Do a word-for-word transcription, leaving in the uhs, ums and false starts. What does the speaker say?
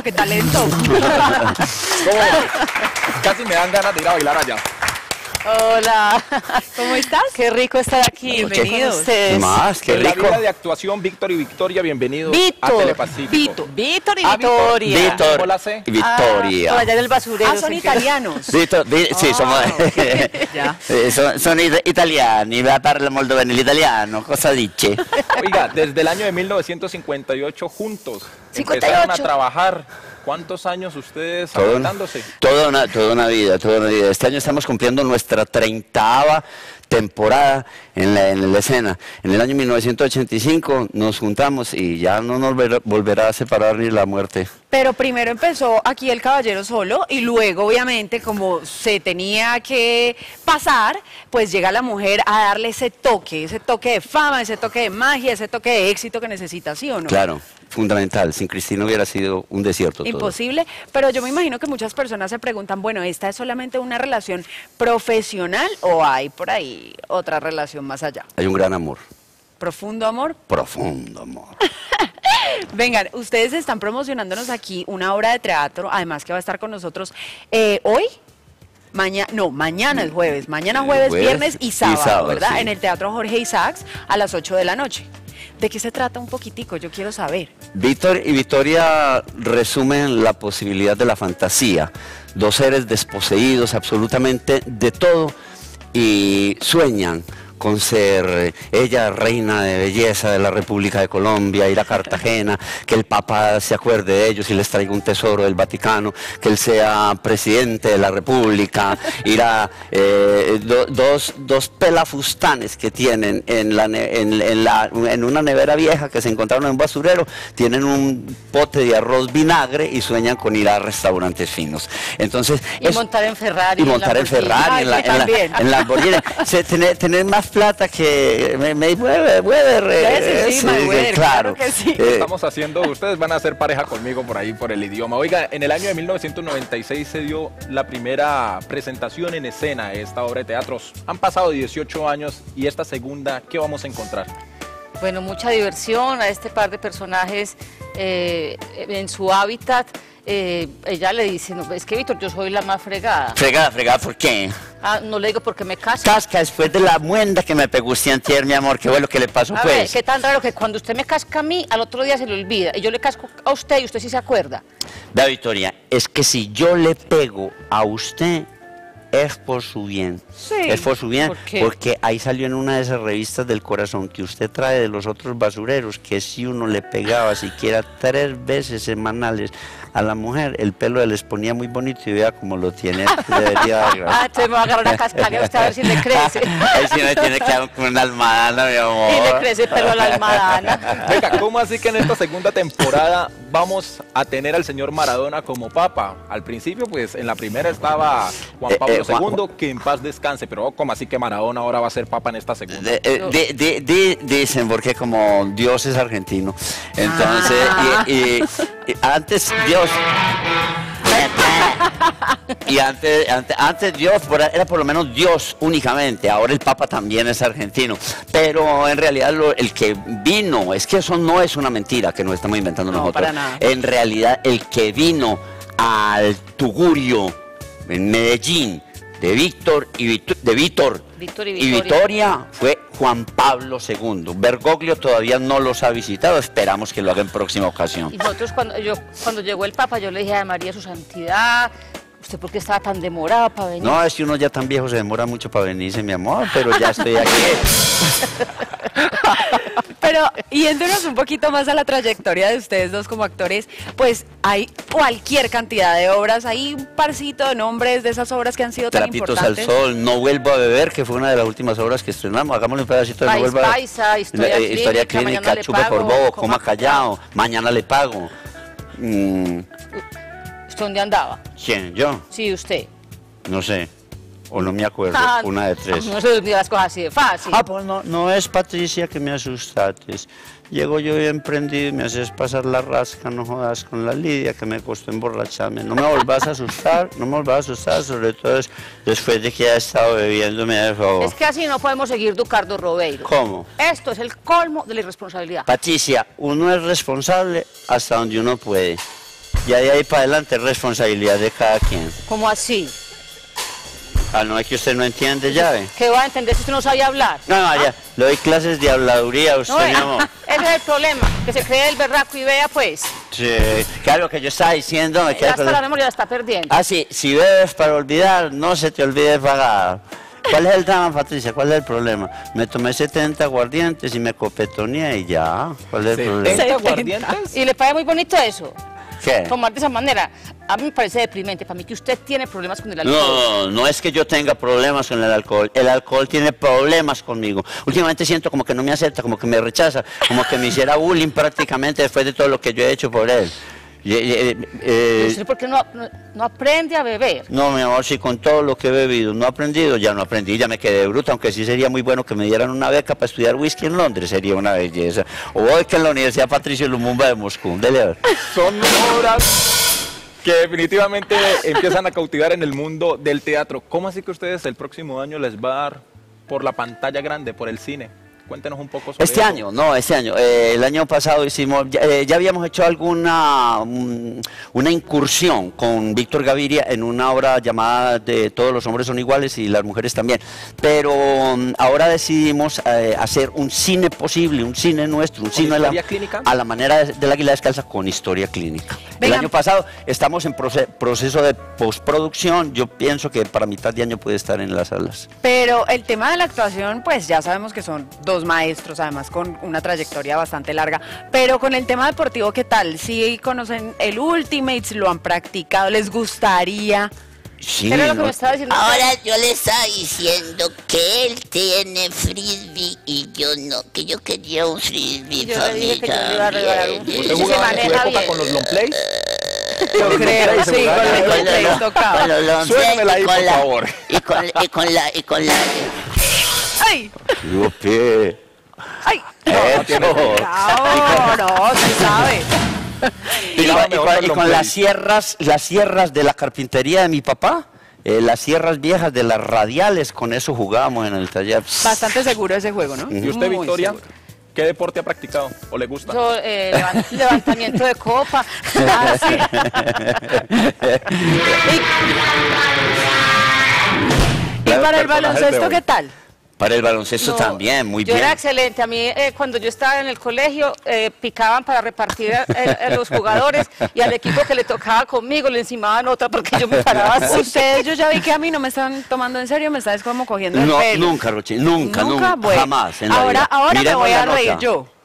pero qué talento. ¿Cómo? Casi me dan ganas de ir a bailar allá. Hola, ¿Cómo estás? qué rico estar aquí. Bienvenidos. Con ustedes. Más, qué En la rico. vida de actuación, Víctor y Victoria, bienvenidos a Víctor, Telepacífico. Víctor, Víctor y Ah, Víctor. Victoria. Víctor ¿Cómo la sé? y Victoria. Ah, por allá del basurero. Ah, son se italianos. Víctor, vi- sì, Ah, sono, Ya. eh, sono, sono it- italiani, parla molto bene l'italiano, cosa dice? Oiga, desde el año de mil novecientos cincuenta y ocho juntos cincuenta y empezaron a ocho. trabajar. ¿Cuántos años ustedes Todo una, aguantándose? toda, una, toda una vida, toda una vida. Este año estamos cumpliendo nuestra treintava temporada en la, en la escena. En el año mil novecientos ochenta y cinco nos juntamos y ya no nos volverá, volverá a separar ni la muerte. Pero primero empezó aquí el caballero solo y luego obviamente como se tenía que pasar, pues llega la mujer a darle ese toque, ese toque de fama, ese toque de magia, ese toque de éxito que necesita, ¿sí o no? Claro, fundamental. Sin Cristina hubiera sido un desierto todo. Imposible, pero yo me imagino que muchas personas se preguntan, bueno, ¿esta es solamente una relación profesional o hay por ahí otra relación más allá? Hay un gran amor, ¿Profundo amor? profundo amor. Vengan, ustedes están promocionándonos aquí una obra de teatro, además que va a estar con nosotros eh, hoy, mañana, no, mañana es jueves, mañana jueves, Jueves viernes y y sábado, sábado, ¿verdad? sí. En el Teatro Jorge Isaacs a las ocho de la noche. ¿De qué se trata un poquitico? Yo quiero saber. Víctor y Victoria resumen la posibilidad de la fantasía. Dos seres desposeídos absolutamente de todo y sueñan con ser eh, ella reina de belleza de la República de Colombia, ir a Cartagena, que el Papa se acuerde de ellos y les traiga un tesoro del Vaticano, que él sea presidente de la República, ir a eh, do- dos, dos pelafustanes que tienen en, la, ne- en, en la- en una nevera vieja que se encontraron en un basurero, tienen un pote de arroz vinagre y sueñan con ir a restaurantes finos. Entonces, Y es- montar en Ferrari. y montar en Lamborghini. Ferrari, en la, Ay, sí, en la- también. en Lamborghini. Se- tener, tener más plata que me, me Weber, Weber, eh, Ese sí, Mayweather, claro que sí. Eh, Estamos haciendo, ustedes van a hacer pareja conmigo por ahí, por el idioma. Oiga, en el año de mil novecientos noventa y seis se dio la primera presentación en escena de esta obra de teatro. Han pasado dieciocho años y esta segunda, ¿qué vamos a encontrar? Bueno, mucha diversión a este par de personajes eh, en su hábitat. Eh, ella le dice, no, es que Víctor, yo soy la más fregada. Fregada, fregada, ¿por qué? Ah, no le digo porque me caso. Casca después de la muenda que me pegó usted antier, mi amor, ¿qué fue lo que le pasó, A ver, pues? qué tan raro que cuando usted me casca a mí, al otro día se le olvida. Y yo le casco a usted y usted sí se acuerda. Vea, Victoria, es que si yo le pego a usted, es por su bien. Sí. Es por su bien, ¿Por qué? porque ahí salió en una de esas revistas del corazón que usted trae de los otros basureros, que si uno le pegaba siquiera tres veces semanales a la mujer, el pelo les ponía muy bonito y vea cómo lo tiene. Debería Ah, entonces me va a agarrar una cascada a usted a ver si le crece. Ahí sí me tiene que dar con una almadana, mi amor. Y le crece el pelo a la almadana. Venga, ¿cómo así que en esta segunda temporada vamos a tener al señor Maradona como papa? Al principio, pues, en la primera estaba Juan Eh, Pablo eh, Juan- segundo, que en paz descanse, pero ¿cómo así que Maradona ahora va a ser papa en esta segunda? De- eh, di- di- di- dicen, porque como Dios es argentino, entonces, Ah. y, y- y antes Dios, y antes, antes, antes Dios por- era por lo menos Dios únicamente, ahora el Papa también es argentino, pero en realidad lo- el que vino, es que eso no es una mentira que nos estamos inventando No, nosotros, para nada. en realidad el que vino al Tugurio, en Medellín, de Víctor y Vitu- de Víctor Víctor y y Victoria. Victoria fue Juan Pablo segundo. Bergoglio todavía no los ha visitado, esperamos que lo haga en próxima ocasión. Y nosotros cuando yo cuando llegó el Papa, yo le dije a María, su santidad, ¿usted por qué estaba tan demorado para venir? No, es que uno ya tan viejo se demora mucho para venirse, mi amor, pero ya estoy aquí. Pero yéndonos un poquito más a la trayectoria de ustedes dos como actores, pues hay cualquier cantidad de obras, hay un parcito de nombres de esas obras que han sido tan Trapitos al importantes. sol, No vuelvo a beber, que fue una de las últimas obras que estrenamos. Hagámosle un pedacito de No País vuelvo a Paisa, Historia Eh, Historia Clínica, Mañana clínica, le chupe por pago, bobo, Coma coma callado, mañana le pago. Mm, ¿Usted dónde andaba? ¿Quién? ¿Yo? Sí, usted. No sé. O no me acuerdo. Ah, Una de tres. No se le olvida las cosas así de fácil. Ah, pues no, no es Patricia que me asustates. Llego yo bien prendido y me haces pasar la rasca, no jodas con la Lidia, que me costó emborracharme. No me volvás a asustar, no me volvás a asustar, sobre todo es- después de que haya estado bebiéndome, de favor. Es que así no podemos seguir Ducardo Robeiro. ¿Cómo? Esto es el colmo de la irresponsabilidad. Patricia, uno es responsable hasta donde uno puede. Ya de ahí para adelante es responsabilidad de cada quien. ¿Cómo así? Ah, no, es que usted no entiende, ya ve. ¿Qué va a entender si usted no sabía hablar? No, no, ya, le doy clases de habladuría a usted, No, mi eh, amor. ese es el problema, que se cree el berraco y vea pues. Sí, claro que yo estaba diciendo... Me Ya quedé hasta con- la memoria la está perdiendo. Ah, sí, si bebes para olvidar, no se te olvide pagar. ¿Cuál es el drama, Patricia? ¿Cuál es el problema? Me tomé setenta aguardientes y me copetoneé y ya. ¿Cuál es el problema? ¿setenta aguardientes? ¿Y le parece muy bonito eso? ¿Qué? Tomar de esa manera. A mí me parece deprimente, para mí que usted tiene problemas con el alcohol. No, no es que yo tenga problemas con el alcohol. El alcohol tiene problemas conmigo. Últimamente siento como que no me acepta, como que me rechaza, como que me hiciera bullying prácticamente después de todo lo que yo he hecho por él. Y- y- eh, eh, ¿Usted por qué no, no, no aprende a beber? No, mi amor, si con todo lo que he bebido no he aprendido, ya no aprendí, ya me quedé bruta, aunque sí sería muy bueno que me dieran una beca para estudiar whisky en Londres, sería una belleza. O voy que en la Universidad Patricio Lumumba de Moscú, dele a ver. Son obras que definitivamente empiezan a cautivar en el mundo del teatro. ¿Cómo así que ustedes el próximo año les va a dar por la pantalla grande, por el cine? Cuéntenos un poco sobre Este eso. año, no, este año. Eh, el año pasado hicimos, ya, eh, ya habíamos hecho alguna um, una incursión con Víctor Gaviria en una obra llamada de Todos los hombres son iguales y las mujeres también. Pero um, ahora decidimos eh, hacer un cine posible, un cine nuestro, un ¿Con cine a la, historia clínica? a la manera de, del Águila Descalza con historia clínica. Venga. El año pasado estamos en proce- proceso de postproducción. Yo pienso que para mitad de año puede estar en las salas. Pero el tema de la actuación, pues ya sabemos que son dos maestros, además con una trayectoria bastante larga. Pero con el tema deportivo, ¿qué tal? ¿Sí conocen el Ultimate? ¿Lo han practicado? ¿Les gustaría? Sí, ¿Qué era lo que ¿no? me estaba diciendo? Ahora yo le estaba diciendo que él tiene frisbee y yo no, que yo quería un frisbee Yo para le dije mí que yo le iba a regalar un también. ¿Usted Sí, se jugaba en su maneja época bien. con los long plays? Yo Con los creo, long plays, sí, ¿verdad? con los Con long los- plays tocaba. con los long Suénamela ahí, plays y con por la- favor. Y con, y con la, y con la, ¡Ay! Yupi. ¡Ay! Eso. No, no, se sabe. Y, Claro, con- y mejor con, con y los con las plays. sierras, las sierras de la carpintería de mi papá, eh, las sierras viejas de las radiales, con eso jugábamos en el taller. Bastante seguro ese juego, ¿no? ¿Y usted, Muy Victoria? seguro. ¿Qué deporte ha practicado o le gusta? Yo, eh, levan- levantamiento de copa. Ah, sí. ¿Y, y La- para el personajes de baloncesto hoy. qué tal? Para el baloncesto No, también, muy yo bien. era excelente. A mí, eh, cuando yo estaba en el colegio, eh, picaban para repartir a, a- a los jugadores y al equipo que le tocaba conmigo le encimaban otra porque yo me paraba así. Ustedes, yo ya vi que a mí no me están tomando en serio, me están como cogiendo el No, pelo. nunca, Rochi, nunca, nunca, Bueno, jamás en la ahora, vida. ahora me Miremos voy la a reír nota. yo.